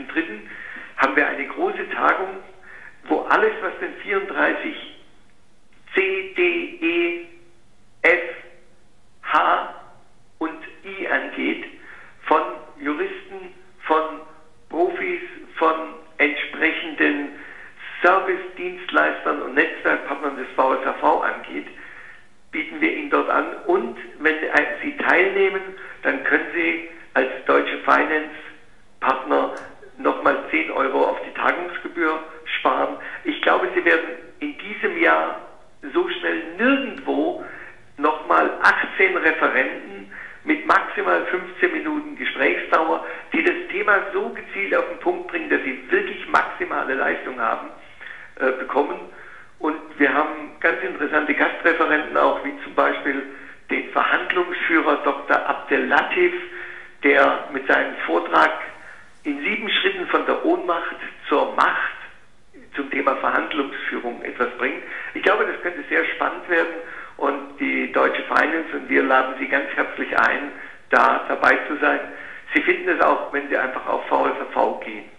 30.03. haben wir eine große Tagung, wo alles, was den 34 C, D, E, F, H und I angeht, von Juristen, von Profis, von entsprechenden Service-Dienstleistern und Netzwerkpartnern des VSAV angeht, bieten wir Ihnen dort an. Und wenn Sie teilnehmen, dann können Sie als Deutsche Finance-Partner nochmal 10 Euro auf die Tagungsgebühr sparen. Ich glaube, Sie werden in diesem Jahr so schnell nirgendwo nochmal 18 Referenten mit maximal 15 Minuten Gesprächsdauer, die das Thema so gezielt auf den Punkt bringen, dass sie wirklich maximale Leistung haben, bekommen. Und wir haben ganz interessante Gastreferenten auch, wie zum Beispiel den Verhandlungsführer Dr. Abdelatif, der mit seinem Vortrag in 7 Schritten von der Ohnmacht zur Macht zum Thema Verhandlungsführung etwas bringt. Ich glaube, das könnte sehr spannend werden und die Deutsche Finance und wir laden Sie ganz herzlich ein, da dabei zu sein. Sie finden es auch, wenn Sie einfach auf VSAV gehen.